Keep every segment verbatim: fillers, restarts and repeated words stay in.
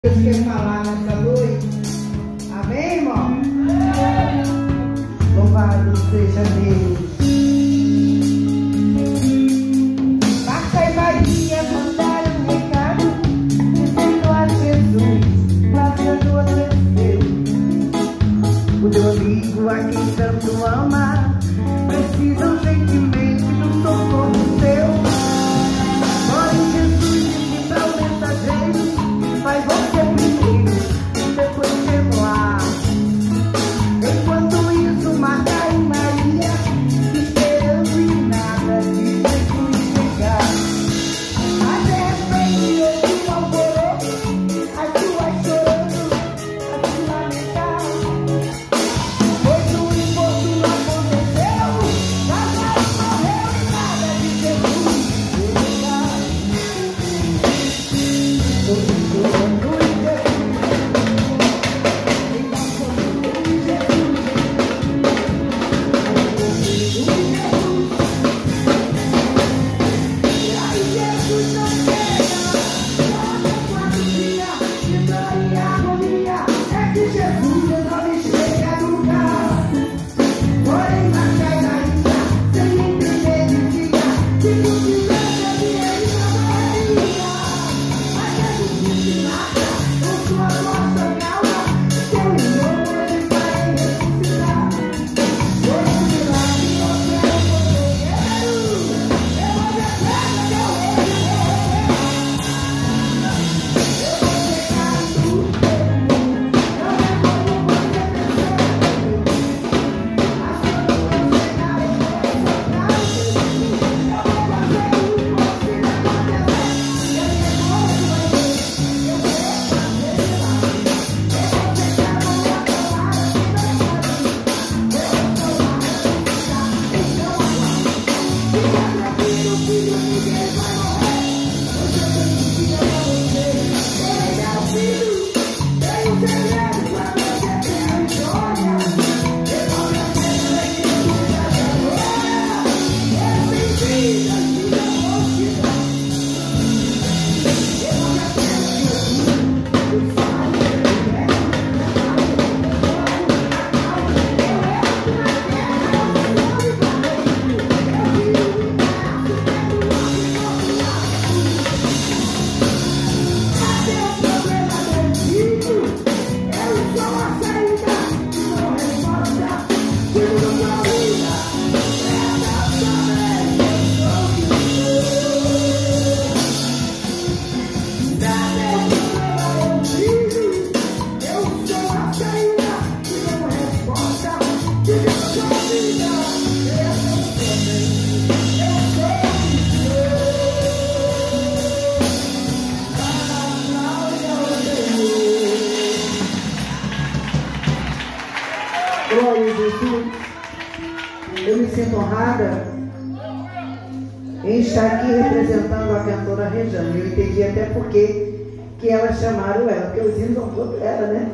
Deus quer falar nessa noite. Amém, irmão? Louvado seja Deus. Marta e Maria mandaram um recado dizendo a Jesus: Lázaro adoeceu. O teu amigo a quem tanto ama precisa urgentemente do socorro seu. Porém Jesus disse para o mensageiro: vai você primeiro, depois chego lá. Enquanto isso, Marta e Maria esperando e nada de Jesus chegar. Mas de repente houve um alvoroço, as duas chorando, a se lamentar. Pois o esforço não aconteceu, Lázaro morreu e nada de Jesus chegar. Todos chorando e glória a Jesus. Eu me sinto honrada em estar aqui representando a cantora Rejane. Eu entendi até porque que elas chamaram ela, porque os hinos são todos ela, né?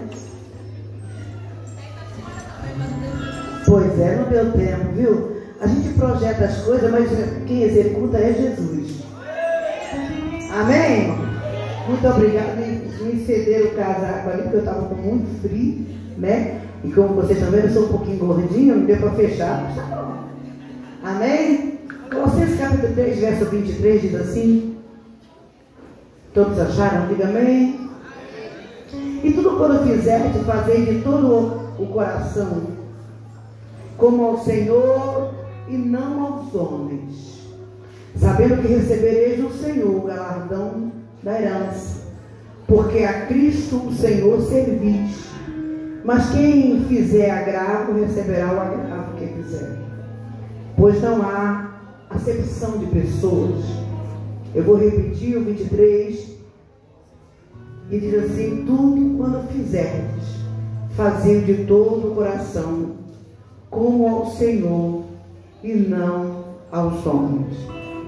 Pois é, não deu tempo, viu? A gente projeta as coisas, mas quem executa é Jesus. Amém, irmão? Muito obrigada. Me cederam o casaco ali, porque eu estava com muito frio, né? E como vocês estão vendo, eu sou um pouquinho gordinho, não deu para fechar, mas tá bom. Amém? Colossenses capítulo três, verso vinte e três diz assim: todos acharam? Diga amém. E tudo quando fizerdes, fazei de todo o coração, como ao Senhor e não aos homens, sabendo que recebereis do Senhor o galardão da herança, porque a Cristo o Senhor servis. Mas quem fizer agravo, receberá o agravo que fizer. Pois não há acepção de pessoas. Eu vou repetir o vinte e três. E diz assim: tudo quando fizerdes, fazei de todo o coração, como ao Senhor e não aos homens.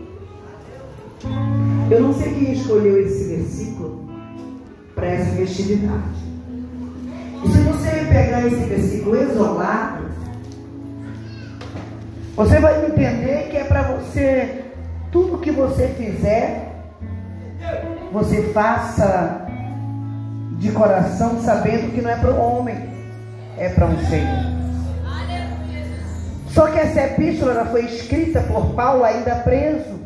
Eu não sei quem escolheu esse versículo para essa festividade. E se você pegar esse versículo isolado, você vai entender que é para você, tudo que você fizer, você faça de coração, sabendo que não é para o homem, é para um Senhor. Só que essa epístola ela foi escrita por Paulo ainda preso.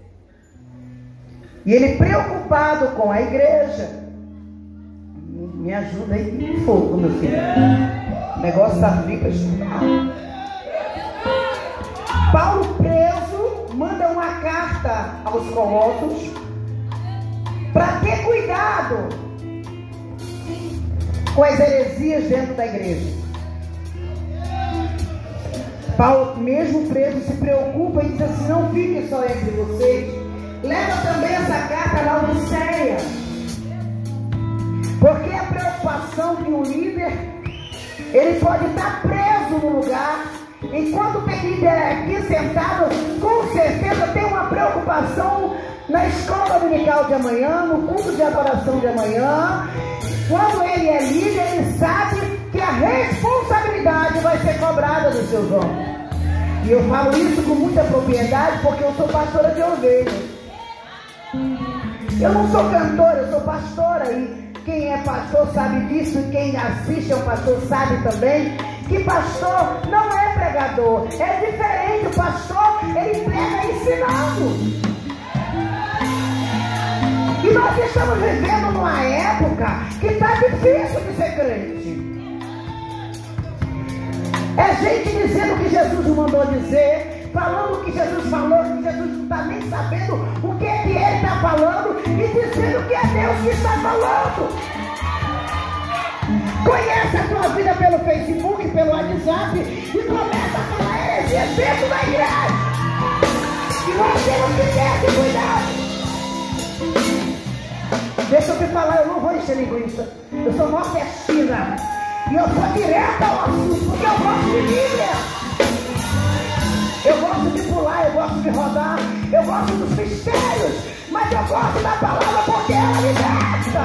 E ele preocupado com a igreja. Me ajuda aí, fogo, meu filho. O negócio está frio para estudar. Paulo preso manda uma carta aos Colossos para ter cuidado com as heresias dentro da igreja. Paulo, mesmo preso, se preocupa e diz assim: não fique só entre vocês, leva também essa carta na Laodiceia, porque a preocupação que o líder, ele pode estar preso no lugar, enquanto tem líder aqui sentado, com certeza tem uma preocupação na escola dominical de amanhã, no culto de adoração de amanhã. Quando ele é líder, ele sabe que a responsabilidade vai ser cobrada dos seus ombros. E eu falo isso com muita propriedade, porque eu sou pastora de ovelhas. Eu não sou cantora, eu sou pastora. E quem é pastor sabe disso, e quem assiste ao pastor sabe também que pastor não é pregador. É diferente, o pastor, ele prega ensinando. E nós estamos vivendo numa época que está difícil de ser crente. É gente dizendo o que Jesus nos mandou dizer, falando o que Jesus falou, que Jesus não está nem sabendo o que é que ele está falando, e dizendo que é Deus que está falando. Conhece a tua vida pelo Facebook, pelo WhatsApp, e começa a falar heresia dentro da igreja. E nós temos que ter esse cuidado. Deixa eu te falar, eu não vou encher linguiça. Eu sou nordestina. E eu sou direta ao assunto, porque eu gosto de Bíblia. Eu gosto de pular, eu gosto de rodar, eu gosto dos mistérios, mas eu gosto da palavra porque ela liberta.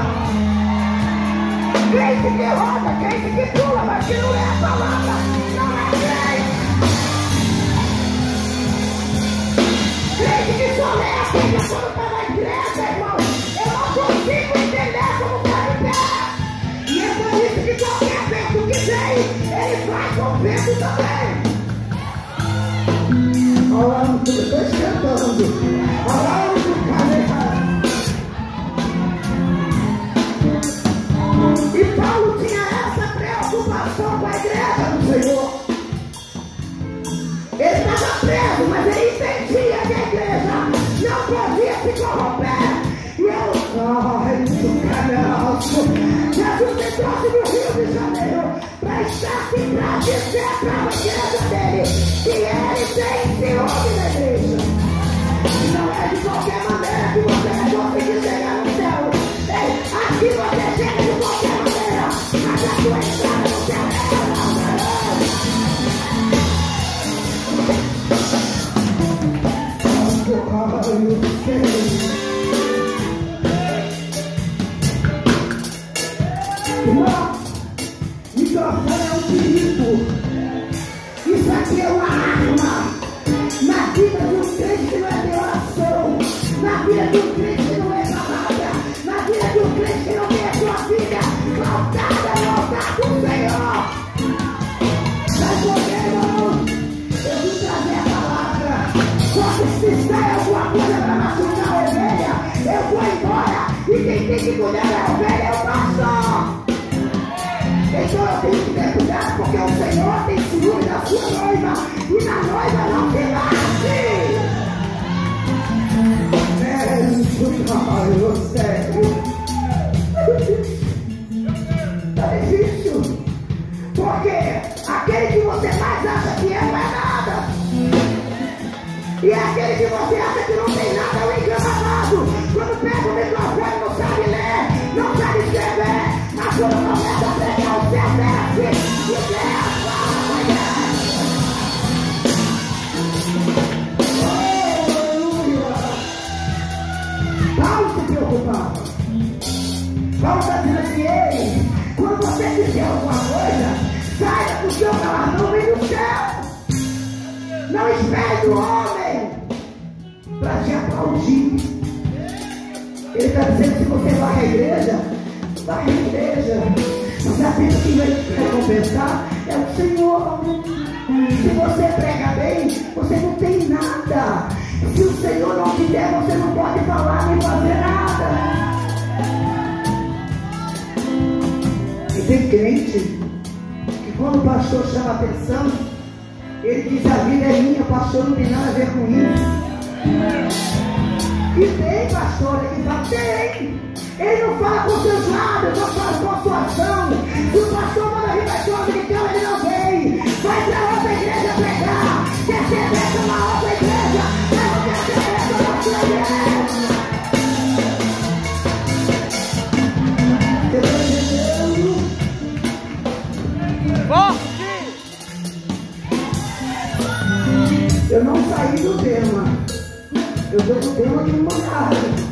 Crente que roda, crente que pula, mas que não é a palavra, não é crente. Crente que só lê a Bíblia quando está na igreja, irmão. Eu não consigo entender como está em pé. E é por isso que qualquer vento que vem, ele vai com vento também. Olha lá, estou cantando. Olha lá, o cara. E Paulo tinha essa preocupação com a igreja do Senhor. Ele estava preso, mas ele entendia que a igreja não podia se corromper. E eu, ai, isso caroço. Jesus me trouxe do Rio de Janeiro para estar aqui para dizer para a igreja dele que ele tem ciúme da igreja. E não é de qualquer maneira que você vai conseguir chegar no céu. Ei, aqui você chega de qualquer maneira, mas a sua entrada no céu é irmão, microfone é um perigo. Isso aqui é uma arma na vida de um crente que não é de oração, na vida de um crente que não é palavra, na vida de um crente que não tem a sua vida voltada a voltar com o Senhor. Mas você, irmão, eu vim trazer a palavra. Só que se sai alguma coisa para machucar a ovelha, eu vou embora. E quem tem que cuidar da ovelha é o pastor. Então eu tenho que ter cuidado, porque o Senhor tem ciúme da sua noiva, e na noiva não se bate. É isso, Paulo, sério. Tá difícil. Porque aquele que você mais acha que é, não é nada. E aquele que você acha que não tem nada é o enganado. Quando pega o microfone, não sabe ler, não sabe escrever. Mas quando começa a pregar, o céu desce e Deus fala. Aleluia! Paulo se preocupava. Paulo está dizendo assim: ei, quando você fizer alguma coisa, saia do seu galardão, vem do céu. Não espere do homem para te aplaudir. Ele está dizendo: se você vai à igreja, vai na igreja, sabendo que vai te recompensar é o Senhor. Se você prega bem, você não tem nada. Se o Senhor não te der, você não pode falar nem fazer nada. E tem crente que quando o pastor chama a atenção, ele diz: a vida é minha, pastor, não tem nada a ver com isso. E tem pastor que fala: tem. Ele não fala com seus lábios, não fala com a sua ação. Se o pastor manda vir para sua americana, ele não vem. Vai para outra igreja pregar. Quer ser dentro uma outra igreja, mas não quer ser dentro da sua igreja. Eu estou entendendo. Eu não saí do tema. Eu estou no tema de uma casa.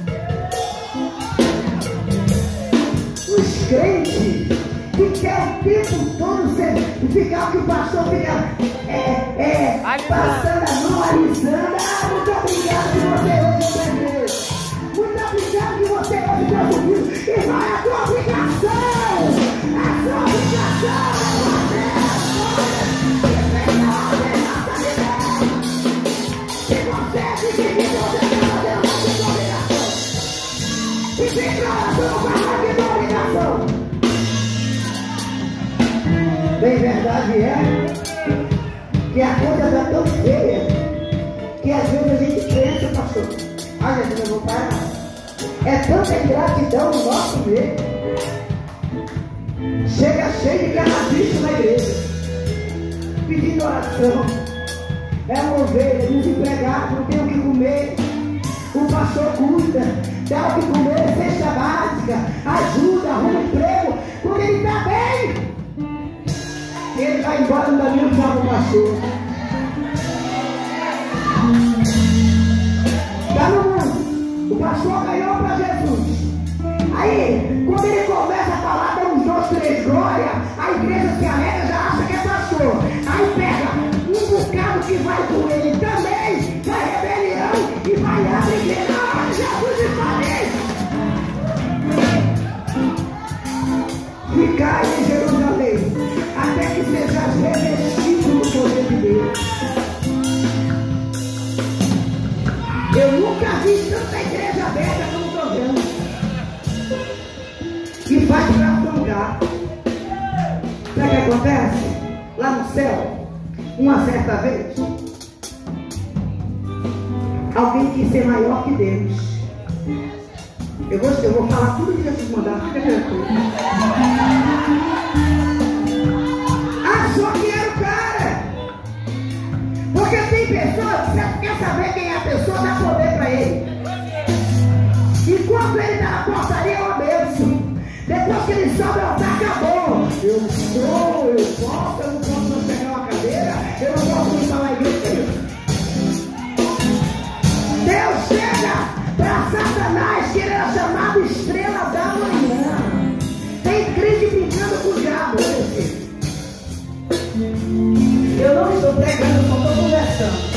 Os crentes que querem o tempo todo ser, ficar que o pastor fica é, é, passando a mão, alisando. Ah, muito obrigado que você hoje é igreja. Muito obrigado que você hoje conseguiu. E não é a tua obrigação. A sua obrigação é fazer a coisa. Se você se dividir, você tem que fazer uma obrigação. E se declaração para a obrigação. Bem, verdade é que a coisa está tão feia que às vezes a gente pensa, pastor, olha, eu vou parar. É tanta ingratidão no nosso meio. Chega cheio de canabicho na igreja, pedindo oração. É uma ovelha, desempregado, não tem o que comer. O pastor cuida, dá o que comer, cesta básica, ajuda, arruma emprego. Quando ele está bem, ele vai embora, não dá nem usar o pastor. Está no mundo. O pastor ganhou para Jesus. Aí, quando ele começa a falar, dá uns dois, três glórias, a igreja se alegra, já acha que é pastor. Aí pega um bocado que vai com ele também, vai rebelião e vai abrir a igreja. Ah, Jesus me falei. Ficai em Jerusalém, até que sejais revestido do poder de Deus. Eu nunca vi tanta igreja aberta como estou vendo. E vai para outro lugar. Sabe o que acontece? Lá no céu, uma certa vez, alguém quis ser maior que Deus. Eu vou, eu vou falar tudo que Jesus mandar, fica tranquilo. Achou que era o cara. Porque tem pessoas que você quer saber quem é a pessoa, dá poder para ele. Enquanto ele está na portaria, é uma bênção. Depois que ele sobe ao altar, acabou. Eu sou, eu posso, eu não posso pegar uma cadeira, eu não posso ir para a igreja. Deus chega para Satanás, que ele era chamado estrela da manhã. Tem crente brincando com o diabo. Eu não estou pregando, eu só estou conversando.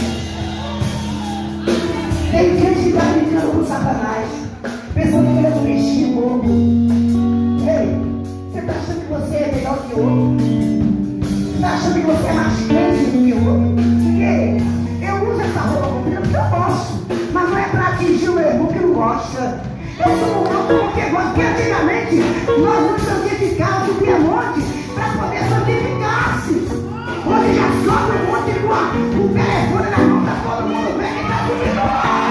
Tem gente que está brincando com Satanás, pensando que ele é um bichinho bobo. Ei, você está achando que você é melhor que o outro? Está achando que você é mais crente do que o outro? Ei, eu uso essa roupa porque eu gosto, mas não é para atingir o meu irmão que não gosta. Eu sou um outro porque gosto, porque antigamente nós nos santificávamos, subia monte para poder santificar-se. Hoje já sobe um monte com a, o telefone na mão, tá todo mundo vendo que está subindo lá.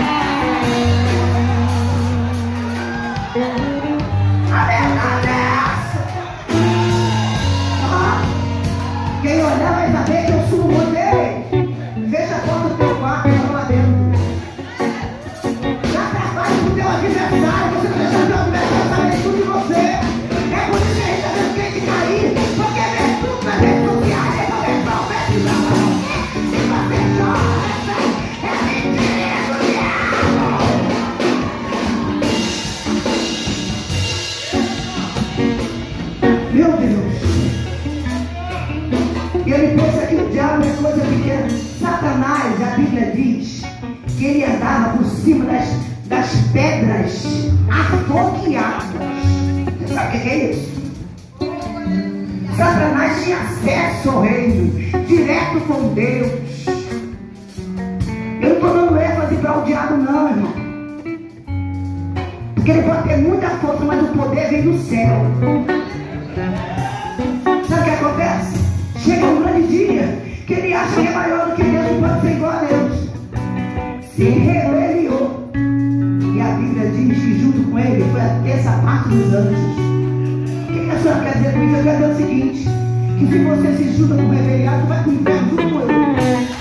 A verdade é essa. Ah, quem olhar vai saber que eu subo o monte dele. Veja quanto teu quarto está lá dentro. Já trabalha com o teu adversário, você não deixa o teu adversário saber tudo de você. Deus. Satanás tinha acesso ao reino, direto com Deus. Eu não estou dando ênfase para o diabo não, irmão. Porque ele pode ter muita força, mas o poder vem do céu. Sabe o que acontece? Chega um grande dia que ele acha que é maior do que Deus, não pode ser igual a Deus. Se rebeliou. E a Bíblia diz que junto com ele foi a terça parte dos anjos. O que a senhora quer dizer com isso? Eu quero dizer o seguinte: que se você se junta com o rebeliado, vai com o inferno junto com ele.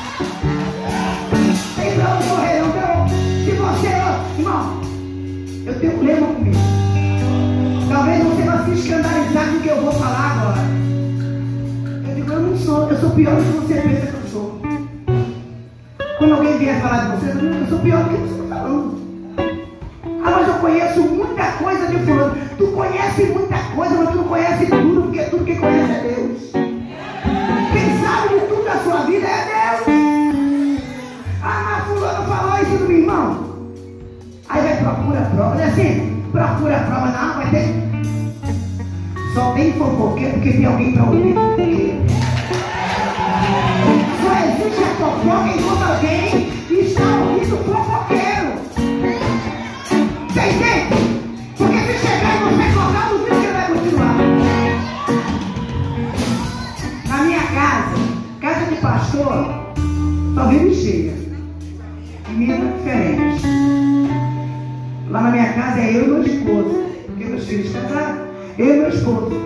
Tem pra onde correr, não tem? Se você, irmão, eu tenho um lema comigo. Talvez você vá se escandalizar com o que eu vou falar agora. Eu digo, eu não sou, eu sou pior do que você pensa que eu sou. Quando alguém vier falar de você, eu digo, eu sou pior do que você está falando. Ah, mas eu conheço muita coisa de fulano. Tu conhece muita coisa, mas tu não conhece tudo, porque tudo que conhece é Deus. Quem sabe de tudo da sua vida é Deus. Ah, mas fulano falou isso do meu irmão. Aí vai procura prova, não é assim? Procura prova, não, vai ter. Só tem fofoqueiro porque tem alguém para ouvir fofoqueiro. Só existe a fofoca enquanto alguém está ouvindo fofoqueiro. Você entende? Porque se chegar e você cortar, o vídeo ele vai continuar. Na minha casa, casa de pastor, só vive cheia. Menina diferente. Lá na minha casa é eu e meu esposo. Porque meus filhos casaram, eu e meu esposo.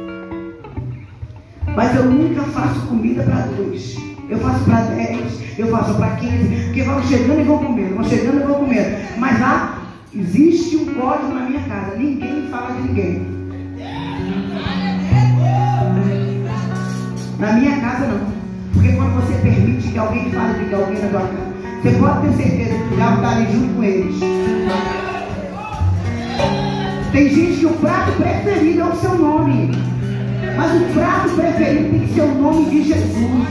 Mas eu nunca faço comida para dois. Eu faço para dez, eu faço para quinze. Porque vão chegando e vão comendo, vão chegando e vão comendo. Mas lá existe um código na minha casa. Ninguém fala de ninguém. Na minha casa não. Porque quando você permite que alguém fale de alguém na tua casa, você pode ter certeza que o diabo está ali junto com eles. Tem gente que o prato preferido é o seu nome. Mas o prato preferido tem que ser o nome de Jesus.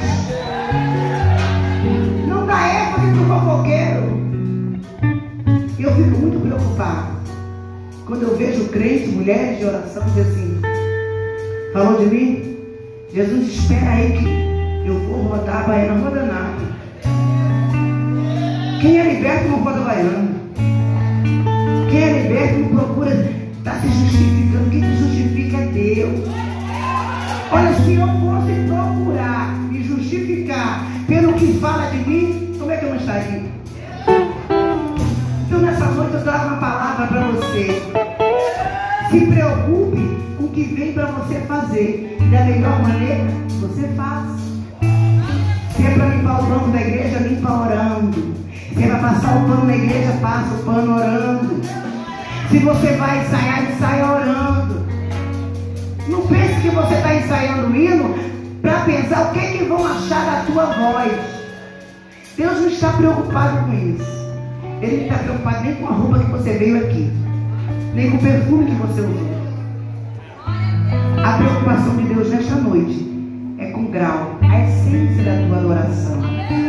Não dá ênfase para o fofoqueiro. Eu fico muito preocupado quando eu vejo crentes, mulheres de oração, dizer assim: falou de mim? Jesus, espera aí que eu vou rodar a baiana, não roda nada. Quem é liberto não roda baiana. Quem é liberto não procura estar tá se justificando. Quem se justifica é Deus. Olha, se eu fosse procurar me justificar pelo que fala de mim, como é que eu não estaria? Então nessa noite eu trago uma palavra para você. Se preocupe com o que vem para você fazer. E da melhor maneira, você faz. Se é para limpar o banco da igreja, limpa orando. Se é para passar o pano na igreja, passa o pano orando. Se você vai ensaiar, ensaia orando. Não pense que você está ensaiando o hino para pensar o que, que vão achar da tua voz. Deus não está preocupado com isso. Ele não está preocupado nem com a roupa que você veio aqui, nem com o perfume que você usou. A preocupação de Deus nesta noite é com o grau, a essência da tua adoração.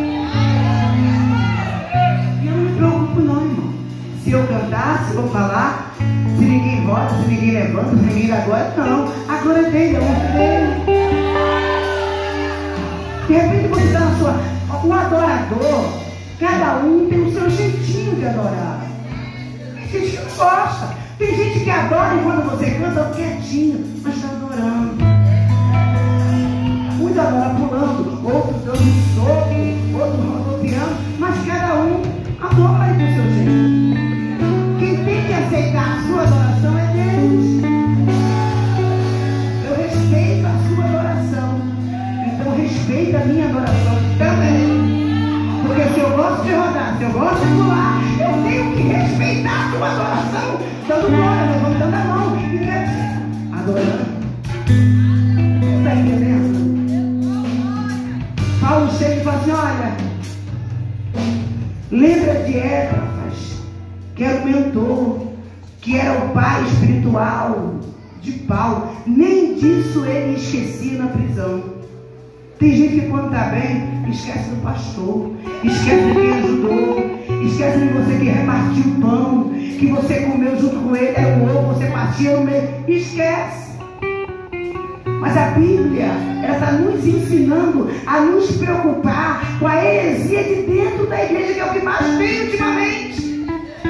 E eu não me preocupo não, irmão. Se eu cantar, se eu falar, se ninguém roda, se ninguém levanta, se ninguém dá glória, não. A glória é dele, é o dele. De repente você está na sua... O adorador, cada um tem o seu jeitinho de adorar. Tem gente que não gosta. Tem gente que adora enquanto você canta quietinho, mas está adorando. Uns adoram pulando, outros dando soco, outros rodopiando, mas cada um adora do seu jeito. Quem tem que aceitar a sua adoração é Deus. Eu respeito a sua adoração, então respeita a minha adoração também. Porque se eu gosto de rodar, se eu gosto de pular, eu tenho que respeitar a tua adoração, dando glória, levantando a mão e adorando. Está entendendo? Paulo chega e fala assim: olha, lembra de Éfafras, que era o mentor, que era o pai espiritual de Paulo. Nem disso ele esquecia na prisão. Tem gente que quando está bem, esquece do pastor, esquece de quem ajudou, esquece de você que repartiu o pão, que você comeu junto com ele, era o ovo, você partia no meio, esquece. Mas a Bíblia, ela está nos ensinando a nos preocupar com a heresia de dentro da igreja, que é o que mais tem ultimamente.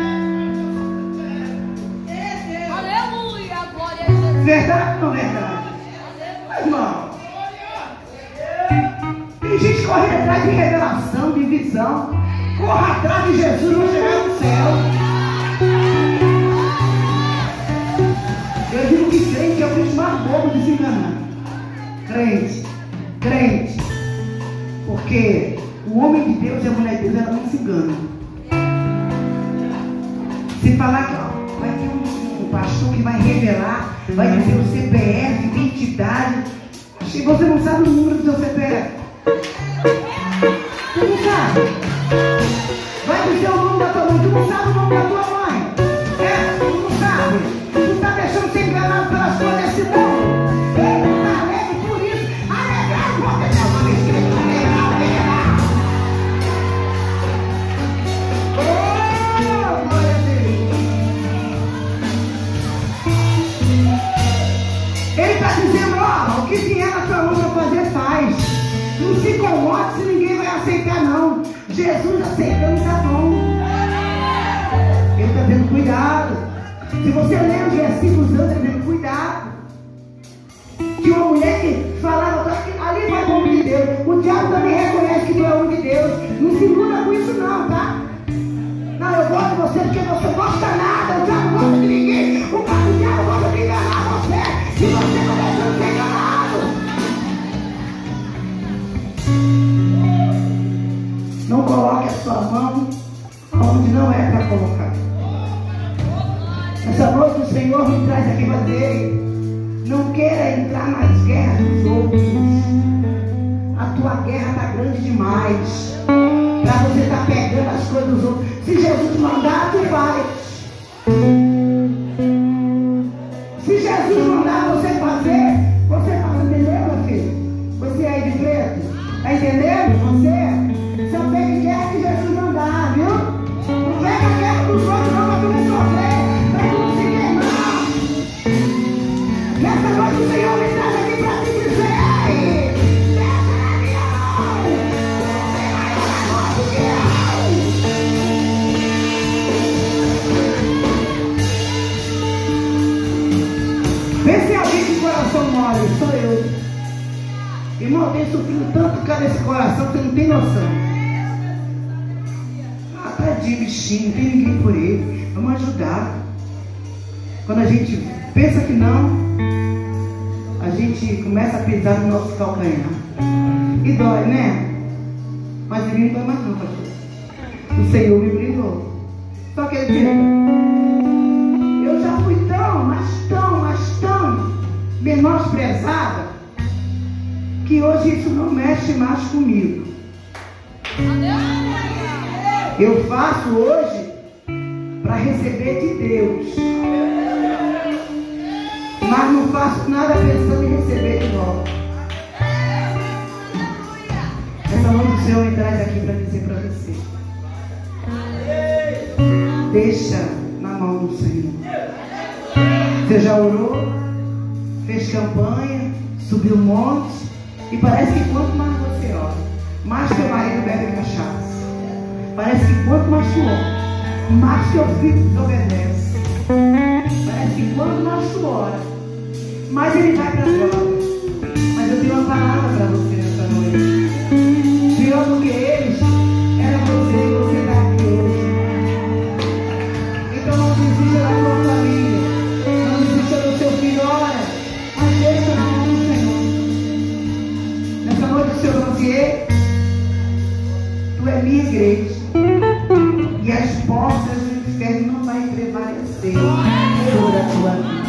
Aleluia, glória a Jesus. Verdade ou não verdade? Mas, irmão, tem gente correndo atrás de revelação, de visão. Corra atrás de Jesus, vão chegar no céu. Eu digo que crente é o bicho mais bobo de se enganar. Crente, crente. Porque o homem de Deus e a mulher de Deus, ela não se engana. Se falar que ó, vai ter um, um pastor que vai revelar, vai dizer o C P F, identidade. E você não sabe o número do seu C P F. Você não sabe. Vai dizer o nome da tua mãe. Tu não sabe o nome da tua mãe. É, tu não sabe. Tu está deixando ser enganado pelas coisas desse mundo. Ele não está alegre por isso. Alegrar porque teu nome escrito no livro da vida. Oh, glória a Deus. Ele está dizendo, ó, o que vier na tua mão para fazer, faz. Não se incomode se ninguém vai aceitar, não. Jesus aceitando tá bom. Ele está tendo cuidado. Se você ler os versículos antes, ele está tendo cuidado. Tinha uma mulher que falava que ali vai o homem de Deus. O diabo também reconhece que tu é o homem de Deus. Não se iluda com isso, não, tá? Não, eu gosto de você porque você não gosta nada. O diabo não gosta de ninguém. O diabo gosta de enganar você. E você está deixando ser enganado. Não coloque a sua mão onde não é para colocar. Essa noite o Senhor me traz aqui para dizer: não queira entrar nas guerras dos outros. A tua guerra está grande demais para você estar tá pegando as coisas dos outros. Se Jesus mandar, tu vai. Se Jesus mandar você fazer, você faz. Entendeu, meu filho? Você aí de preto, está entendendo? Você só pega guerra que Jesus mandar, viu? Não pega a guerra dos outros não, para tu não sofrer, para tu não se queimar. Nessa noite o Senhor me traz aqui para te dizer: deixa na minha mão, não tem mais amor do que eu. Vê se alguém de coração mole, sou eu. Irmão, eu tenho sofrido tanto por causa desse coração que você não tem noção. De bichinho, não tem ninguém por ele. Vamos ajudar. Quando a gente pensa que não, a gente começa a pisar no nosso calcanhar. E dói, né? Mas ele não dói mais não, pastor. O Senhor me brindou. Só quer dizer, eu já fui tão, mas tão, mas tão menosprezada, que hoje isso não mexe mais comigo. Eu faço hoje para receber de Deus, mas não faço nada pensando em receber de volta. Essa noite o Senhor me traz aqui para dizer para você: deixa na mão do Senhor. Você já orou, fez campanha, subiu um monte, e parece que quanto mais você ora, mais teu marido bebe cachaça. Parece que quanto mais tu ora, mais teu filho desobedece. Parece que quanto mais tu ora, mais ele vai para a droga. Mas eu tenho uma palavra para você nessa noite. Pior do que eles, era você e você está aqui hoje. Então não desista da tua família, não desista do seu filho, ora, mas deixa na mão do Senhor. Nessa noite o Senhor vai dizer: tu é minha igreja. E as portas do inferno não vai prevalecer sobre a tua vida.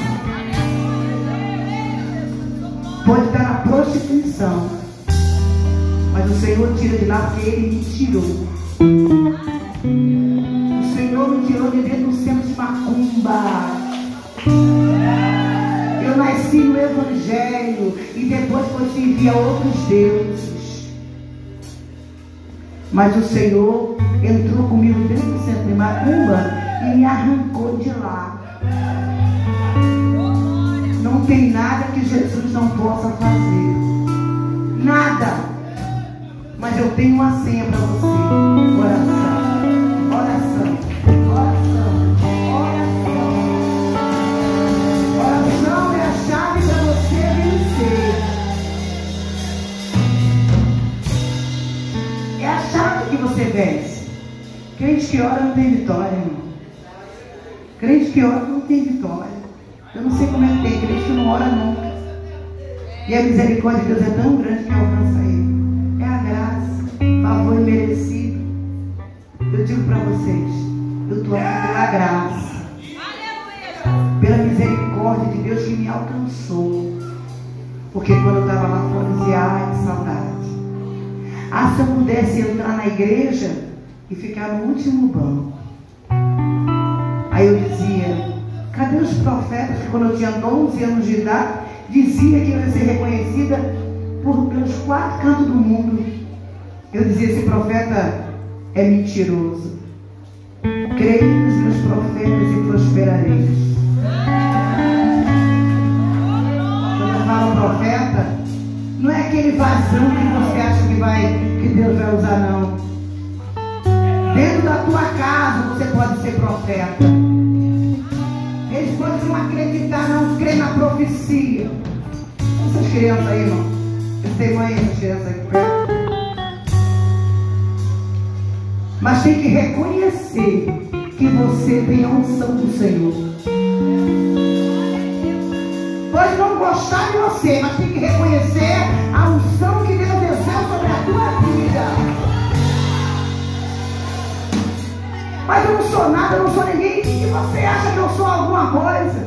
Pode estar na prostituição, mas o Senhor tira de lá porque Ele me tirou. O Senhor me tirou de dentro do centro de macumba. Eu nasci no Evangelho e depois foi servir a outros deuses. Mas o Senhor entrou comigo dentro do centro de macumba e me arrancou de lá. tem nada que Jesus não possa fazer. Nada. Mas eu tenho uma senha para você. Oração. Oração. Oração. Oração. Oração é a chave para você vencer. É a chave que você vence. Crente que ora não tem vitória, irmão. Crente que ora não tem vitória. Eu não sei como é que tem crente que não ora nunca. E a misericórdia de Deus é tão grande que alcança ele. É a graça, favor imerecido. Eu digo para vocês, eu estou aqui pela graça, pela misericórdia de Deus que me alcançou. Porque quando eu estava lá fora, eu dizia, ai, que saudade. Ah, se eu pudesse entrar na igreja e ficar no último banco. Aí eu dizia, cadê os profetas que quando eu tinha onze anos de idade, dizia que eu ia ser reconhecida por, pelos quatro cantos do mundo? Eu dizia, esse profeta é mentiroso. Creio nos meus profetas e prosperarei. Quando eu falo profeta, não é aquele vazão que você acha que, vai, que Deus vai usar, não. Dentro da tua casa você pode ser profeta. Eles podem não acreditar, não crer na profecia. Essas crianças aí, irmão. Eu tenho mãe, essas crianças aí perto. Mas tem que reconhecer que você tem a unção do Senhor. Pode não gostar de você, mas tem que reconhecer a unção que Deus desceu sobre a tua vida. Mas eu não sou nada, eu não sou ninguém. E você acha que eu sou alguma coisa?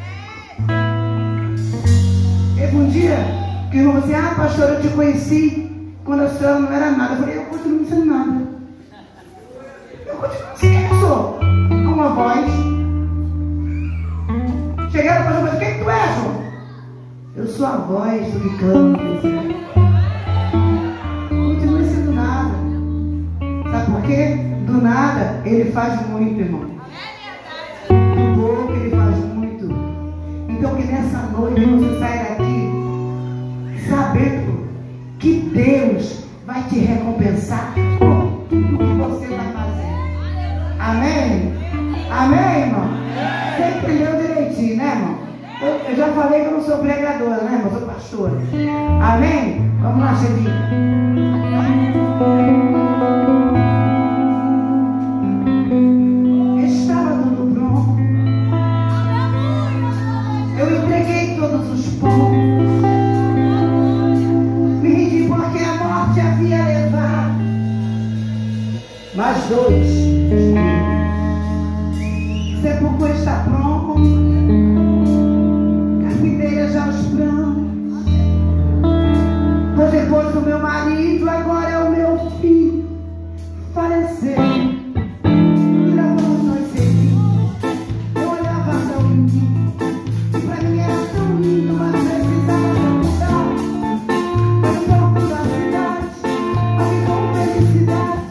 Teve um dia que o irmão disse, ah, pastor, eu te conheci quando a senhora não era nada. Eu falei, eu continuo não sendo nada. Eu continuo não sendo quem eu sou. Com uma voz. Chegaram para o pastor, quem que tu és, João? Eu sou a voz do que clama. Continua sendo nada. Sabe por quê? Do nada, ele faz muito, irmão. Do pouco, ele faz muito. Então, que nessa noite você saia daqui sabendo que Deus vai te recompensar por tudo que você vai fazer. Amém? Amém, irmão? Você entendeu direitinho, né, irmão? Eu, eu já falei que eu não sou pregadora, né, irmão? Eu sou pastora. Amém? Vamos lá, Xedinho. Mais dois. Sepulcro está pronto. Carpinteira já os planos. Pois depois do meu marido, agora é o meu filho. Faleceu. E não vamos nós seguir. Eu olhava tão lindo. E pra mim era tão lindo, mas precisava mudar. Mas pouco da cidade, mas com felicidade.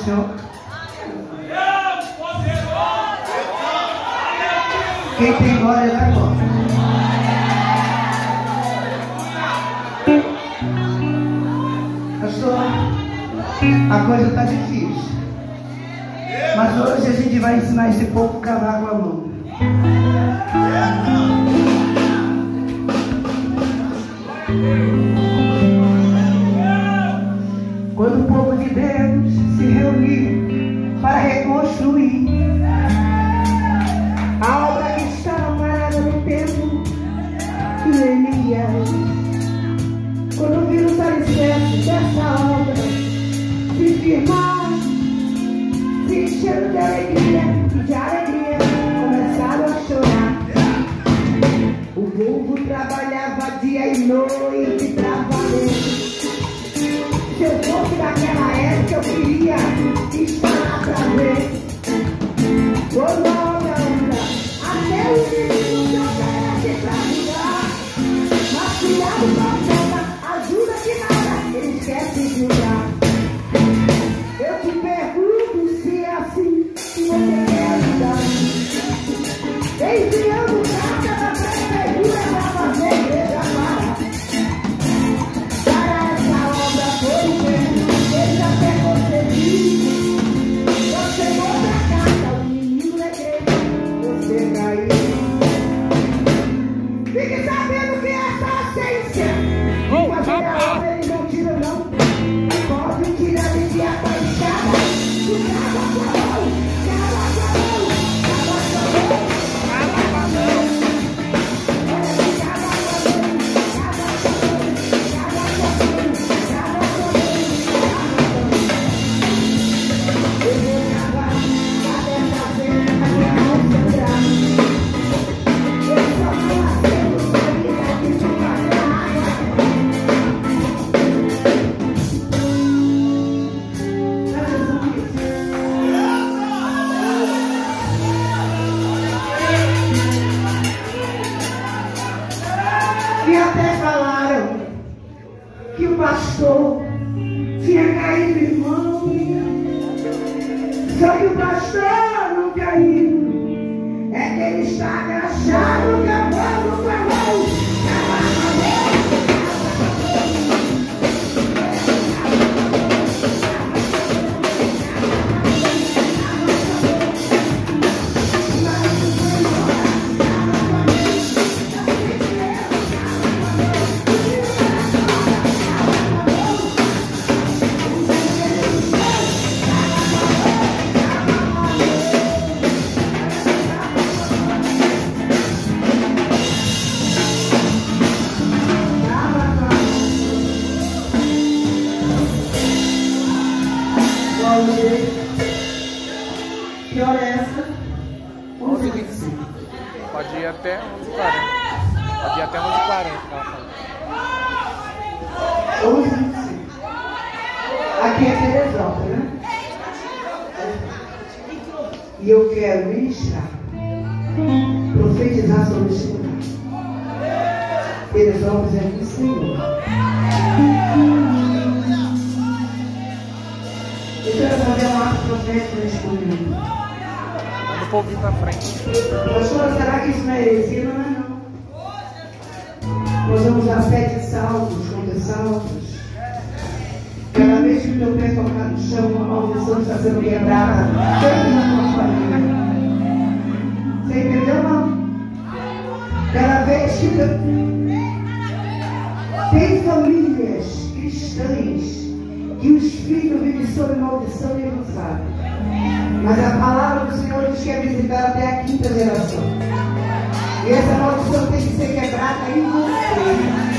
chão. Quem tem glória, dá glória. Pastor, a coisa está difícil. Mas hoje a gente vai ensinar esse povo a cavar com a mão. Quando o povo de Deus se reuniu para reconstruir a obra que estava parada no templo de Elias, quando viram os alicerces dessa obra se firmar, se encheram de alegria, e de alegria começaram a chorar. O povo trabalhava dia e noite para valer. Se eu fosse daquela época, eu queria estar lá para ver. Quando a obra anda, até o inimigo se oferece para ajudar. Mas cuidado com a boca, ajuda que nada, ele esquece de usar. Eu te pergunto se é assim que você quer ajudar. Enviando carta da prefeitura para fazer igreja para. Para essa obra foi o tempo, ele até conseguiu. Você manda a carta, o menino da igreja, você caiu. Fique sabendo que essa ciência, fazer a obra eles não tiram não. Pode tirar de dia com a escada, do cabo a mão, cabo a mão, cabo a mão, cabo a mão. Olha que cabo a mão, cabo a mão, cabo a mão, cabo a mão. Eu vou cavar, cada essa vez a minha mão segurar. Eu só vou fazer o sangue daqui de fazer água. E até falaram que o pastor tinha caído, irmão. Só que o pastor não caiu. É que ele está agachado, cavando com a mão. Cavando com a mão. Que hora é essa? onze e vinte e cinco. Pode ir até onze e quarenta. Pode ir até onze e quarenta. onze e vinte e cinco. Aqui é Teresópolis, né? E eu quero ministrar, profetizar sobre esse lugar. Teresópolis é do Senhor. Eu quero fazer um ato profético nesse momento. Manda o povo vir pra frente. Pastor, será que isso não é heresia? Não é não. Nós vamos dar sete saltos, contra saltos. Cada vez que o teu pé tocar no chão, uma maldição está sendo quebrada. Dentro da tua família. Você entendeu, não? Cada vez que teu... tem famílias cristãs que os filhos vivem sob maldição e não sabem. Mas a palavra do Senhor diz que é visitar até a quinta geração. E essa maldição tem que ser quebrada em você.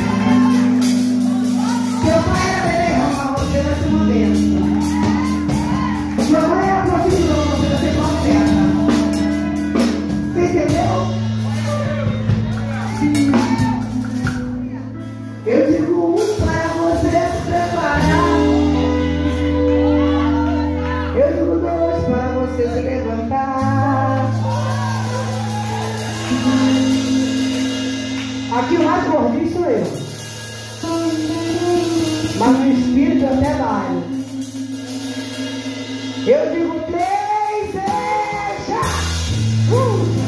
Seu pai era beberrão, mas você vai ser uma bênção. Sua mãe era prostituta, você vai ser profeta. Você entendeu? Eu digo um para você se preparar. Eu digo dois para você se levantar. Aqui o mais gordinho sou eu. Mas no espírito até vai. Eu digo três, seja. Um.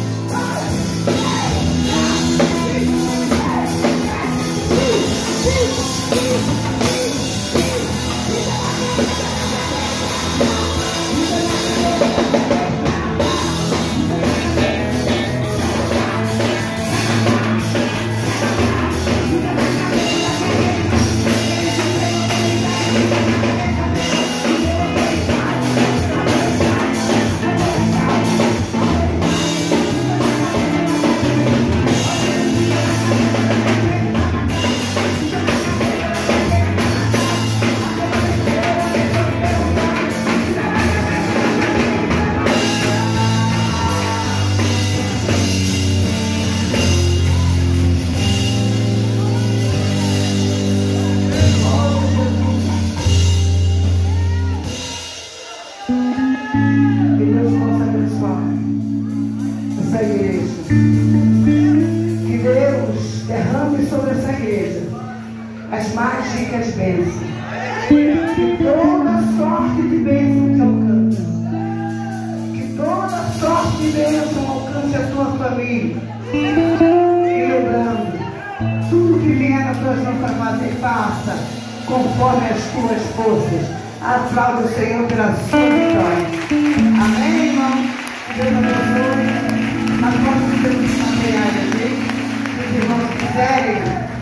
Conforme as tuas forças, aplaude o Senhor pela sua vitória. Amém, irmão? Deus abençoe. Nós vamos ter os materiais aqui, se os irmãos quiserem.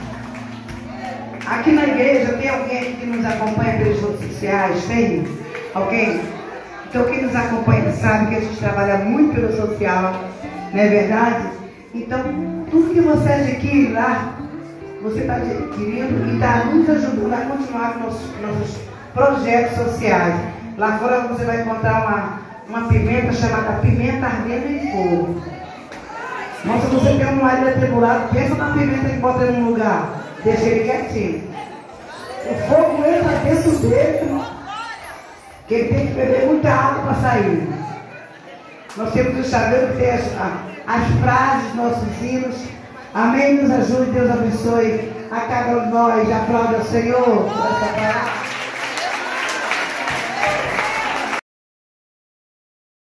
Aqui na igreja tem alguém aqui que nos acompanha pelas redes sociais? Tem? Alguém? Então quem nos acompanha sabe que a gente trabalha muito pelo social, não é verdade? Então, tudo que você adquire lá, você está adquirindo e está nos ajudando a continuar com nossos, nossos projetos sociais. Lá fora você vai encontrar uma, uma pimenta chamada pimenta ardendo em fogo. Mas se você tem um marido atribulado, pensa na pimenta que bota em um lugar, deixa ele quietinho. O fogo entra dentro dele, que ele tem que beber muita água para sair. Nós temos que saber que tem as, as frases, nossos hinos. Amém? Nos ajude, Deus abençoe a cada um de nós. Aplaude ao Senhor.